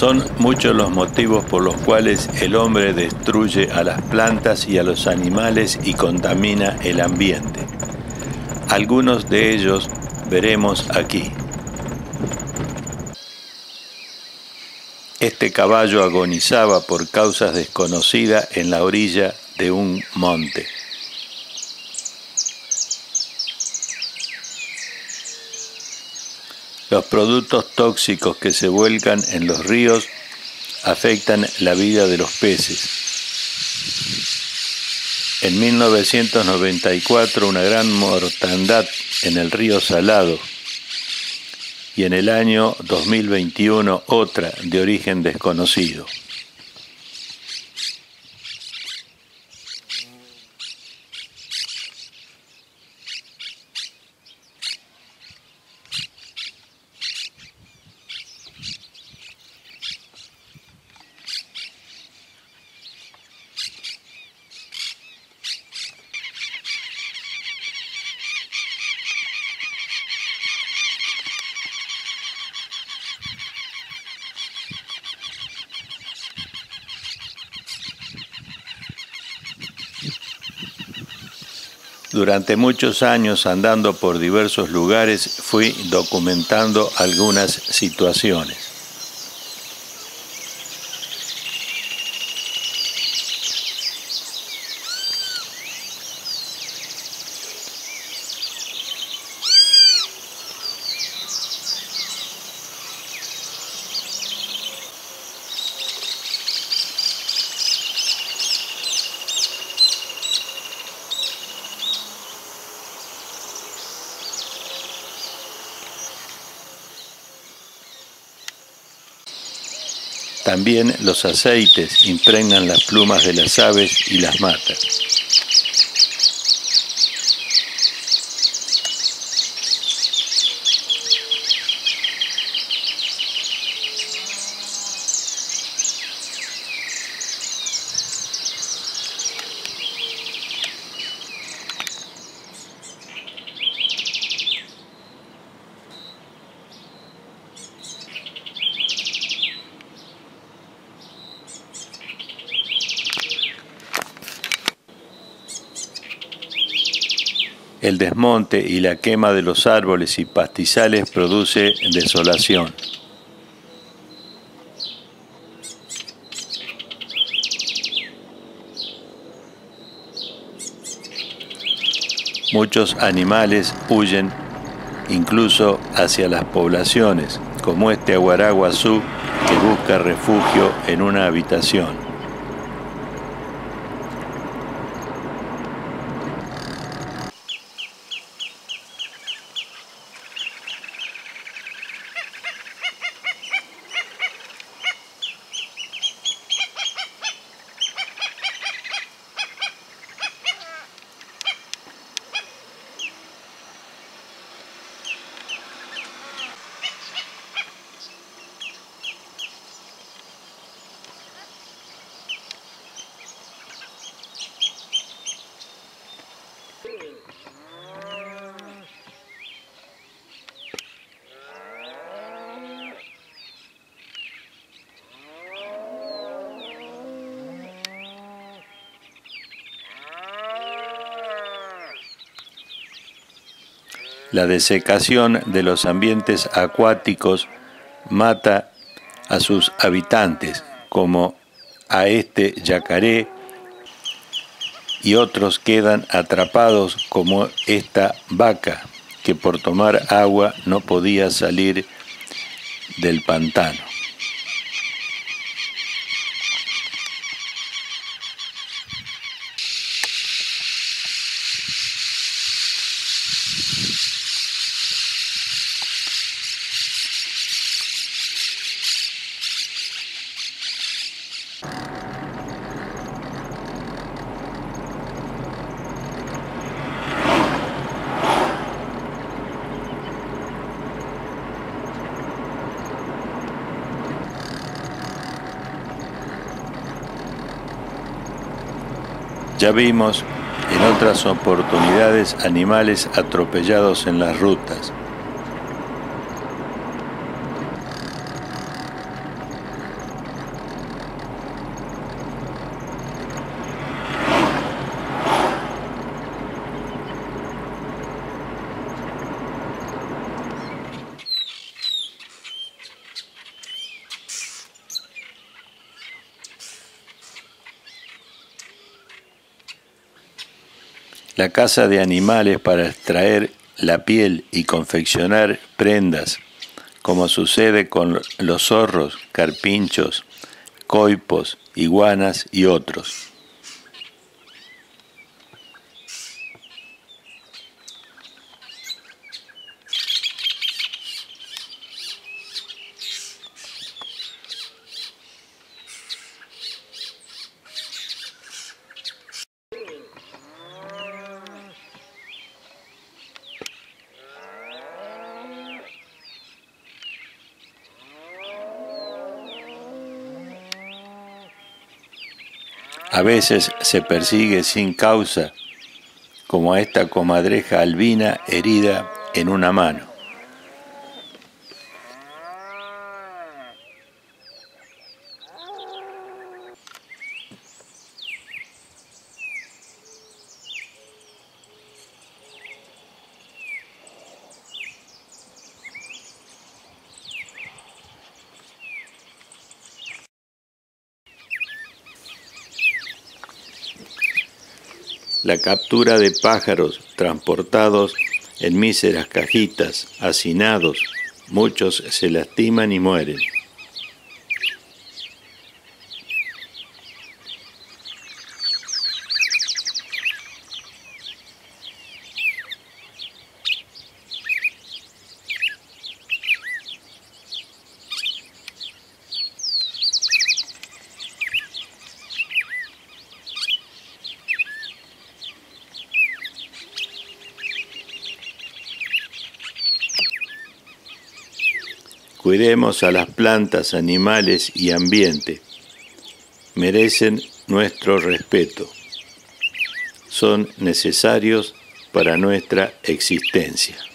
Son muchos los motivos por los cuales el hombre destruye a las plantas y a los animales y contamina el ambiente. Algunos de ellos veremos aquí. Este caballo agonizaba por causas desconocidas en la orilla de un monte. Los productos tóxicos que se vuelcan en los ríos afectan la vida de los peces. En 1994 una gran mortandad en el río Salado y en el año 2021 otra de origen desconocido. Durante muchos años, andando por diversos lugares, fui documentando algunas situaciones. También los aceites impregnan las plumas de las aves y las matan. El desmonte y la quema de los árboles y pastizales produce desolación. Muchos animales huyen incluso hacia las poblaciones, como este aguaraguazú que busca refugio en una habitación. La desecación de los ambientes acuáticos mata a sus habitantes, como a este yacaré, y otros quedan atrapados como esta vaca, que por tomar agua no podía salir del pantano. Ya vimos en otras oportunidades animales atropellados en las rutas. La caza de animales para extraer la piel y confeccionar prendas, como sucede con los zorros, carpinchos, coipos, iguanas y otros. A veces se persigue sin causa, como a esta comadreja albina herida en una mano. La captura de pájaros transportados en míseras cajitas, hacinados, muchos se lastiman y mueren. Cuidemos a las plantas, animales y ambiente. Merecen nuestro respeto. Son necesarios para nuestra existencia.